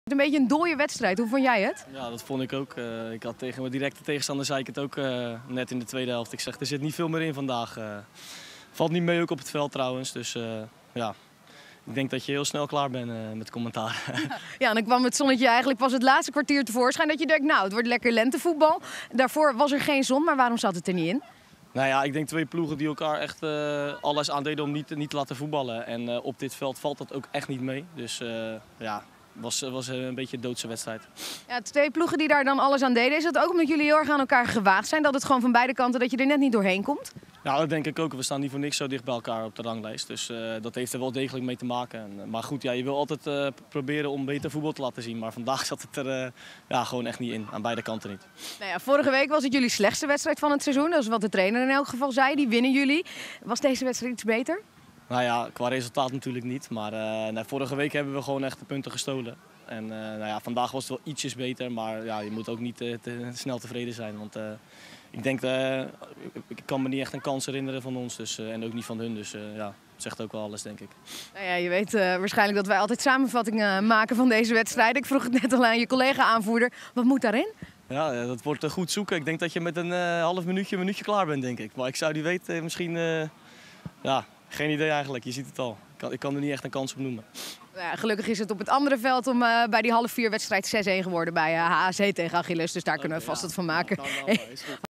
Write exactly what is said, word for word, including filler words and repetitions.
Een beetje een dooie wedstrijd. Hoe vond jij het? Ja, dat vond ik ook. Uh, ik had tegen mijn directe tegenstander zei ik het ook uh, net in de tweede helft. Ik zeg, er zit niet veel meer in vandaag. Uh, valt niet mee ook op het veld trouwens. Dus uh, ja, ik denk dat je heel snel klaar bent uh, met commentaar. Ja, en dan kwam het zonnetje eigenlijk pas het laatste kwartier tevoorschijn. Dat je denkt, nou, het wordt lekker lentevoetbal. Daarvoor was er geen zon, maar waarom zat het er niet in? Nou ja, ik denk twee ploegen die elkaar echt uh, alles aandeden om niet, niet te laten voetballen. En uh, op dit veld valt dat ook echt niet mee. Dus uh, ja, het was, was een beetje een doodse wedstrijd. Ja, twee ploegen die daar dan alles aan deden. Is dat ook omdat jullie heel erg aan elkaar gewaagd zijn? Dat het gewoon van beide kanten, dat je er net niet doorheen komt? Nou, dat denk ik ook. We staan niet voor niks zo dicht bij elkaar op de ranglijst. Dus uh, dat heeft er wel degelijk mee te maken. En, maar goed, ja, je wil altijd uh, proberen om beter voetbal te laten zien. Maar vandaag zat het er uh, ja, gewoon echt niet in. Aan beide kanten niet. Nou ja, vorige week was het jullie slechtste wedstrijd van het seizoen. Dat is wat de trainer in elk geval zei. Die winnen jullie. Was deze wedstrijd iets beter? Nou ja, qua resultaat natuurlijk niet. Maar uh, nou, vorige week hebben we gewoon echt de punten gestolen. En uh, nou ja, vandaag was het wel ietsjes beter. Maar ja, je moet ook niet uh, te snel tevreden zijn. Want uh, ik denk, uh, ik kan me niet echt een kans herinneren van ons. Dus, uh, en ook niet van hun. Dus uh, ja, dat zegt ook wel alles, denk ik. Nou ja, je weet uh, waarschijnlijk dat wij altijd samenvattingen maken van deze wedstrijd. Ik vroeg het net al aan je collega-aanvoerder. Wat moet daarin? Ja, dat wordt uh, goed zoeken. Ik denk dat je met een uh, half minuutje, een minuutje klaar bent, denk ik. Maar ik zou die weten, uh, misschien... Uh, ja, geen idee eigenlijk. Je ziet het al. Ik kan, ik kan er niet echt een kans op noemen. Ja, gelukkig is het op het andere veld om uh, bij die half vier wedstrijd zes één geworden bij uh, H A C tegen Achilles. Dus daar okay, kunnen we vast ja, wat van maken.